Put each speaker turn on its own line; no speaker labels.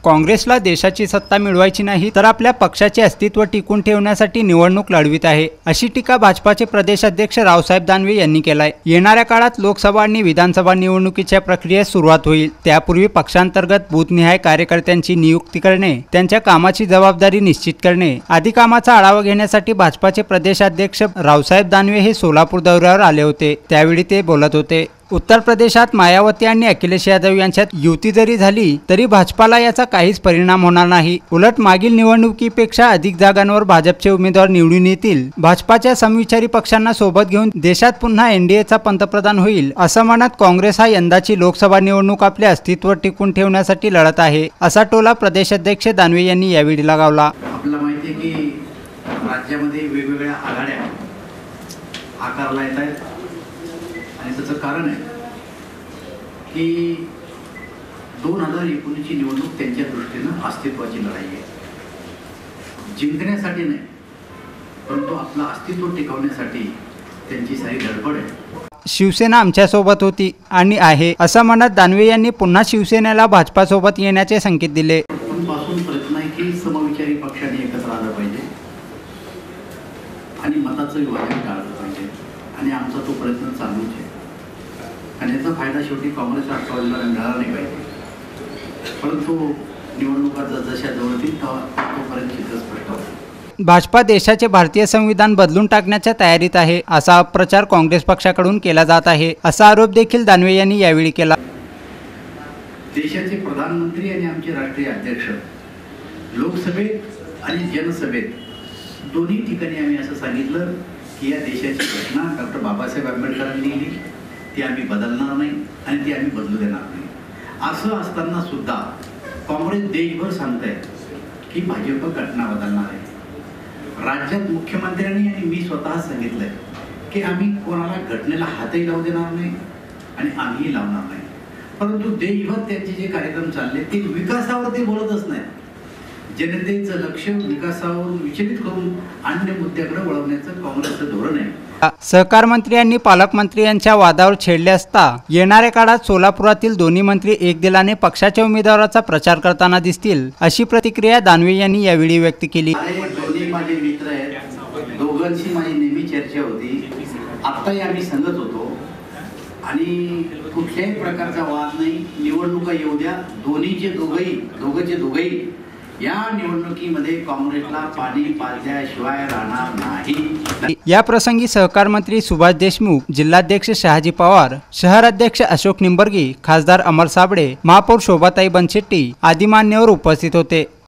काँग्रेसला देशाची सत्ता मिळवायची नाही तर आपल्या पक्षाचे अस्तित्व टिकून ठेवण्यासाठी निवडणूक लढवित आहे, अशी टीका भाजपाचे प्रदेश अध्यक्ष रावसाहेब दानवे यांनी केलाय। येणाऱ्या काळात लोकसभा आणि विधानसभा निवडणुकीच्या प्रक्रियेस सुरुवात होईल, त्यापूर्वी पक्षांतर्गत बूथनिहाय कार्यकर्त्यांची नियुक्ती करणे, त्यांच्या कामाची जबाबदारी निश्चित करणे आदी कामाचा आढावा घेण्यासाठी भाजपाचे प्रदेशाध्यक्ष रावसाहेब दानवे हे सोलापूर दौऱ्यावर आले होते। त्यावेळी ते बोलत होते। उत्तर प्रदेशात मायावती आणि अखिलेश यादव यांच्यात युती जरी झाली तरी भाजपाला याचा काहीच परिणाम होणार नाही। उलट मागील निवडणुकीपेक्षा अधिक जागांवर भाजपचे उमेदवार निवडून येतील। भाजपाच्या समविचारी पक्षांना सोबत घेऊन देशात पुन्हा एनडीएचा पंतप्रधान होईल, असं म्हणत काँग्रेस हा यंदाची लोकसभा निवडणूक आपले अस्तित्व टिकून ठेवण्यासाठी लढत आहे, असा टोला प्रदेशाध्यक्ष दानवे यांनी यावेळी लगावला।
आपल्याला माहिती आहे की राज्यामध्ये वेगवेगळ्या आघाड्या आकारला येत आहेत आणि त्याचं कारण आहे की 2019 ची निवडणूक त्यांच्या दृष्टीनं अस्तित्वाची लढाई आहे। जिंकण्यासाठी नाही, परंतु आपलं अस्तित्व टिकवण्यासाठी त्यांची सारी धडपड आहे।
शिवसेना आमच्यासोबत होती आणि आहे, असं म्हणत दानवे यांनी पुन्हा शिवसेनेला भाजपासोबत येण्याचे संकेत दिले।
पासून प्रयत्न आहे की समविचारी पक्षांनी एकत्र आलं पाहिजे आणि मताचं विभाजन टाळलं पाहिजे आणि आमचा तो प्रयत्न चालूच आहे आणि याचा फायदा शेवटी काँग्रेस राष्ट्रवादीला मिळाला नाही पाहिजे, परंतु निवडणुका जशा जवळ येतील तोपर्यंत चित्र स्पष्ट होईल।
भाजपा देशाचे भारतीय संविधान बदलून टाकण्याच्या तयारीत आहे, असा अपप्रचार काँग्रेस पक्षाकडून केला जात आहे, असा आरोप देखील दानवे यांनी यावेळी केला।
देशाचे प्रधानमंत्री आणि आमचे राष्ट्रीय अध्यक्ष लोकसभेत आणि जनसभेत दोन्ही ठिकाणी आम्ही असं सांगितलं की या देशाची घटना डॉक्टर बाबासाहेब आंबेडकरांनी लिहिली, ती आम्ही बदलणार नाही आणि ती आम्ही बदलू देणार नाही। असं असताना सुद्धा काँग्रेस देशभर सांगताय की भाजप घटना बदलणार आहे। राज्यात मुख्यमंत्र्यांनी आणि मी स्वतः सांगितलंय की आम्ही कोणाला घटनेला हातही लावू देणार नाही आणि आम्हीही लावणार नाही, परंतु देशभर त्यांचे जे कार्यक्रम चालले ते विकासावर ते बोलतच नाही। जनतेचं लक्ष विकासावर विचलित करून अन्य मुद्द्याकडे वळवण्याचं काँग्रेसचं धोरण आहे।
सहकार मंत्री यांनी पालकमंत्री यांच्या वादावर छेडले असता येणाऱ्या काळात सोलापुरातील दोन्ही मंत्री एक दिलाने पक्षाच्या उमेदवाराचा प्रचार करताना दिसतील, अशी प्रतिक्रिया दानवे यांनी यावेळी व्यक्त केली।
दोन्ही माझे मित्र आहेत, दोघांशी माझी नेहमी चर्चा होती, आत्ताही आम्ही सांगत होतो आणि कुठल्याही प्रकारचा वाद नाही। निवडणुका येऊ द्या, दोघंचे दोघंही या निवडणुकीमध्ये काँग्रेसला पाणी पाजल्याशिवाय राहणार नाही।
या प्रसंगी सहकार मंत्री सुभाष देशमुख, जिल्हाध्यक्ष शहाजी पवार, शहर अध्यक्ष अशोक निंबर्गी, खासदार अमर साबळे, महापौर शोभाताई बनशेट्टी आदी मान्यवर उपस्थित होते।